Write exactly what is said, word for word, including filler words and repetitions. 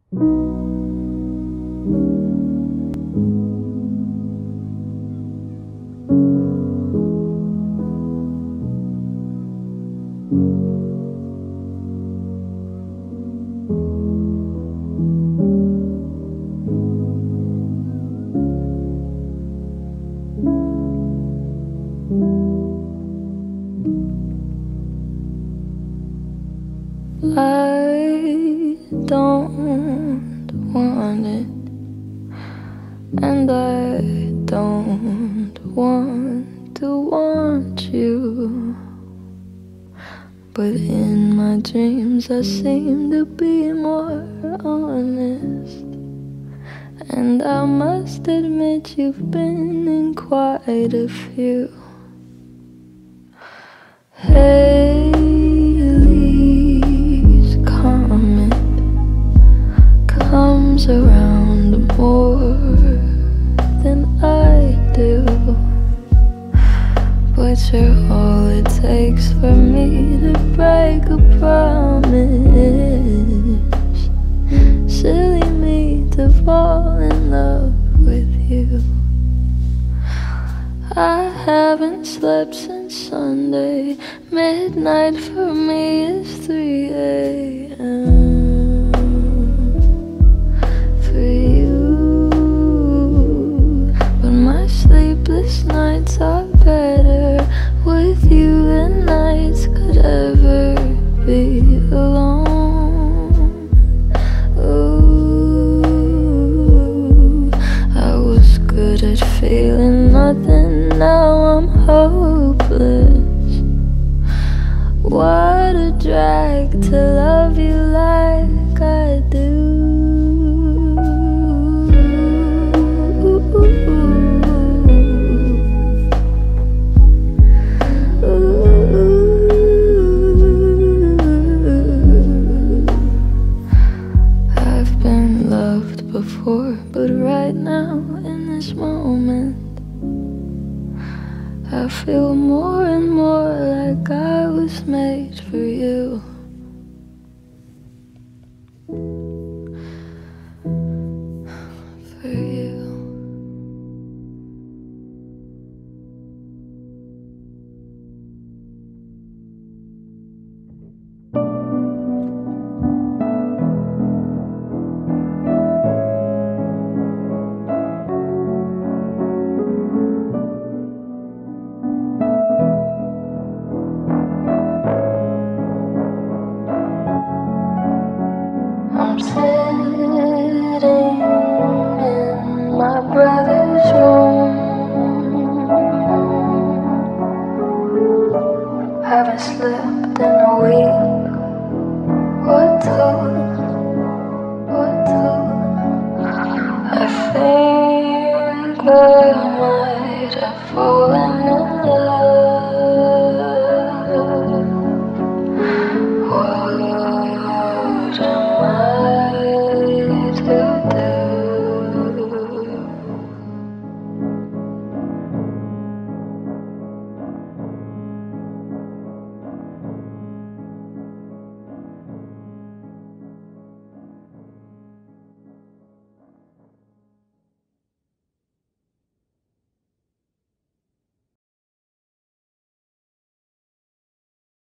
I don't want it, and I don't want to want you, but in my dreams I seem to be more honest, and I must admit you've been in quite a few. Haley's comet comes around more than I do, but you're all it takes for me to break a promise. Silly me to fall in love with you. I haven't slept since Sunday. Midnight for me is three A M for you, but my sleepless nights are better with you than nights could ever be alone. Ooh, I was good at feeling nothing, now I'm hopeless. What a drag to love you like I do. Ooh, I've been loved before, but right now in this moment I feel more and more like I was made for you. For you. I'm sitting in my brother's room, haven't slept in a week or two.